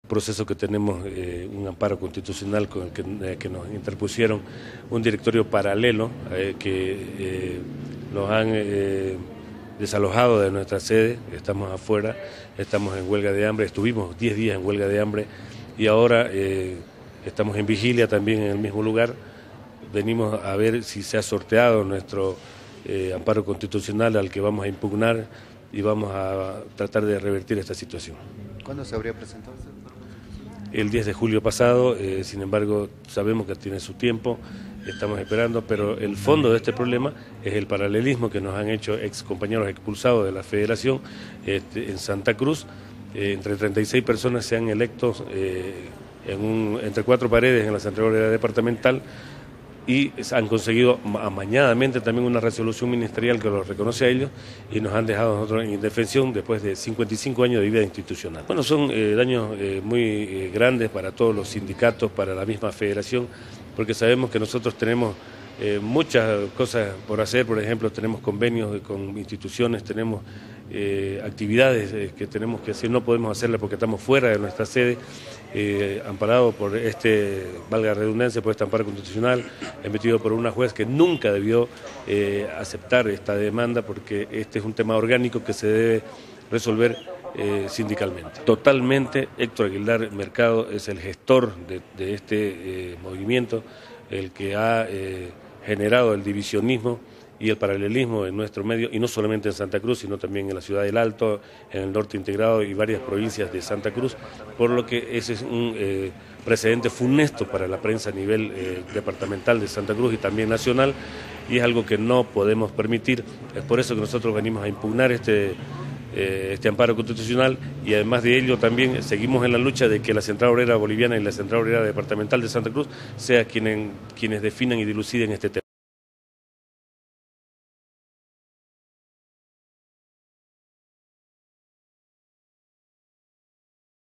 proceso que tenemos, un amparo constitucional con el que nos interpusieron un directorio paralelo que nos han desalojado de nuestra sede. Estamos afuera, estamos en huelga de hambre, estuvimos 10 días en huelga de hambre y ahora estamos en vigilia también en el mismo lugar. Venimos a ver si se ha sorteado nuestro amparo constitucional al que vamos a impugnar y vamos a tratar de revertir esta situación. ¿Cuándo se habría presentado este amparo constitucional? El 10 de julio pasado, sin embargo sabemos que tiene su tiempo, estamos esperando, pero el fondo de este problema es el paralelismo que nos han hecho ex compañeros expulsados de la Federación en Santa Cruz. Entre 36 personas se han electo entre 4 paredes en la Central Obrera Departamental y han conseguido amañadamente también una resolución ministerial que los reconoce a ellos y nos han dejado a nosotros en indefensión después de 55 años de vida institucional. Bueno, son daños muy grandes para todos los sindicatos, para la misma federación, porque sabemos que nosotros tenemos muchas cosas por hacer. Por ejemplo, tenemos convenios con instituciones, tenemos actividades que tenemos que hacer, no podemos hacerlas porque estamos fuera de nuestra sede, amparado por valga la redundancia, por este amparo constitucional, emitido por una juez que nunca debió aceptar esta demanda, porque este es un tema orgánico que se debe resolver sindicalmente. Totalmente, Héctor Aguilar Mercado es el gestor de este movimiento, el que ha generado el divisionismo y el paralelismo en nuestro medio, y no solamente en Santa Cruz, sino también en la ciudad del Alto, en el norte integrado y varias provincias de Santa Cruz, por lo que ese es un precedente funesto para la prensa a nivel departamental de Santa Cruz y también nacional, y es algo que no podemos permitir. Es por eso que nosotros venimos a impugnar este amparo constitucional, y además de ello también seguimos en la lucha de que la Central Obrera Boliviana y la Central Obrera Departamental de Santa Cruz sean quienes definan y diluciden este tema.